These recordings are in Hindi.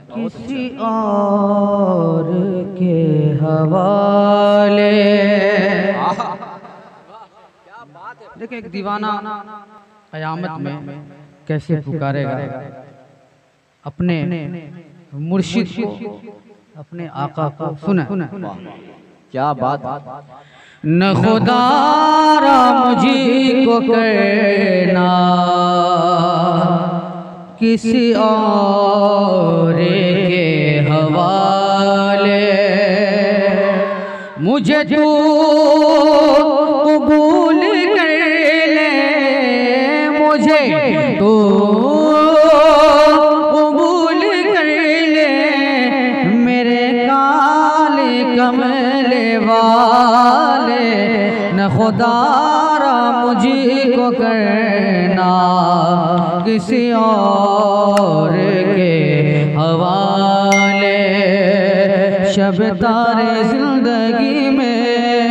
किसी और के हवाले। देखिए एक दीवाना क़यामत में कैसे पुकारेगा अपने मुर्शिद को, अपने आका को। सुना क्या बात। न खुदारा मुझी को करना किसी और के हवाले, मुझे तू कबूल कर ले, मुझे तू कबूल कर ले, मेरे काले कमले वाले। न खुदारा मुझी को करना किसी और के हवाले। शब तारे जिंदगी में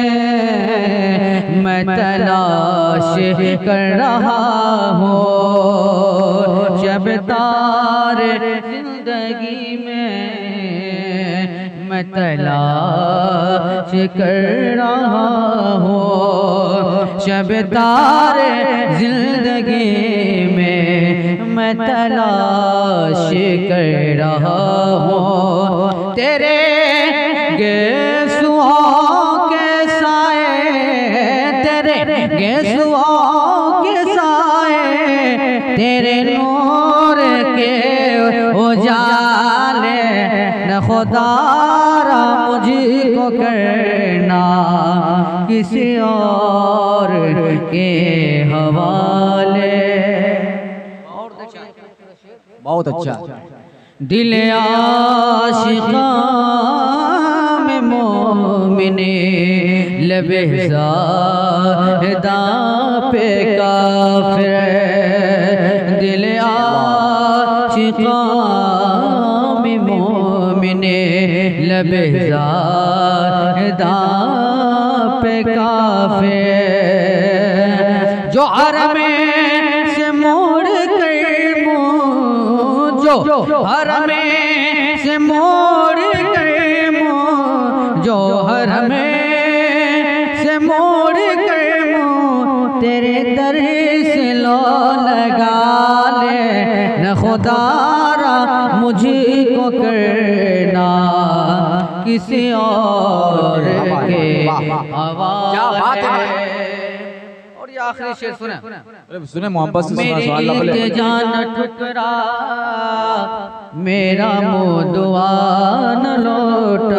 मैं तलाश कर रहा हूँ, शब तारे जिंदगी में मैं तलाश कर रहा हूँ, शब तारे जिंदगी में मैं तलाश कर रहा हूँ। तेरे गेसुओं के साए, तेरे गेसुओं के साए, तेरे नूर के उजाले। न खुदारा मुझको करना किसी और के हवाले। बहुत अच्छा। दिल आशिक़ा में मोमिने लबे ज़ाहिदा पे काफ़िर। दिल आशिक़ा में मोमिने लबे ज़ाहिदा पे काफ़िर। जो हरमे से मोड़ कर मुँह, जो हरमे से मोड़ कर मुँह, जो हरमे से मोड़ कर मुँह, तेरे दर से लो लगा ले। न खुदारा मुझको करना किसी और के हवाले। और ये आखिरी शेर सुने, सुने मोहब्बत से। मेरी इल्तिजा न ठुकरा, मेरा मुँह दुआ न लौटा,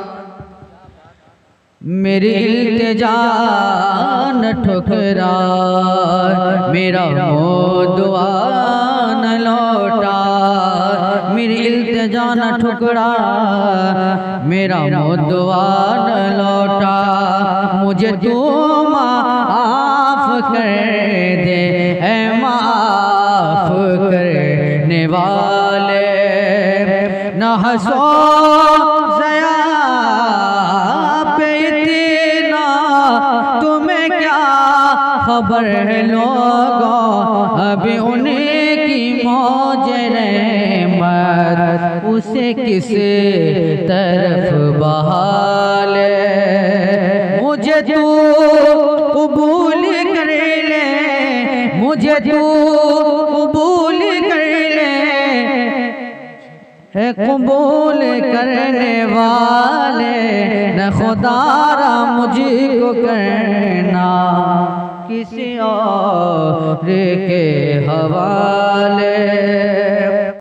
मेरी इल्तिजा न ठुकरा, मेरा मुँह दुआ न लौटा, मेरी इल्तिजा न ठुकरा, मेरा मुँह दुआ न लौटा। मुझे तू माफ कर दे ऐ माफ करने वाले। न हंसो ज़या पे इतना, तुम्हें क्या खबर है लोगों, अभी उनकी मौज रहमत उसे किस तरफ बहाले। मुझे तू कबूल कर ले, मुझे तू कबूल कर ले, है कबूल करने वाले। न खुदारा मुझको करना किसी और के हवाले।